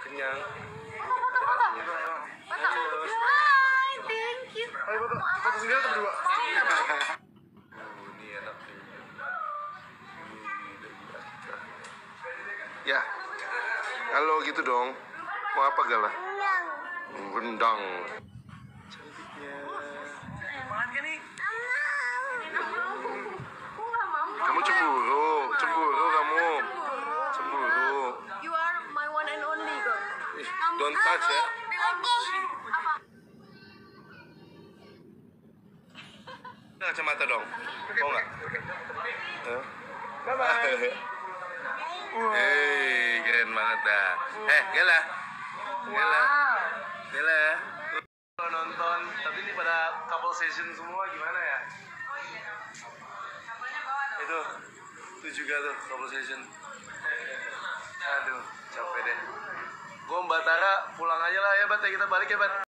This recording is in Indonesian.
kenyang. Hai, thank you. Ayo foto sendiri atau berdua? Ini enak nih. Ya, kalau gitu dong. Mau apa Gala? Rendang. Cantiknya. Makan kan nih? Kamu cemburu kamu. Cemburu. You are my one and only girl. Don't touch ya. Apa? Kacamata dong. Mau nggak? Bye bye. Hei, keren banget dah. Gala. Kalau nonton, tapi ini pada couple session semua gimana ya? Itu juga tuh couple session. Aduh, capek deh. Gua Mbak Tara pulang aja lah ya, Bat. Kita balik ya, Bat.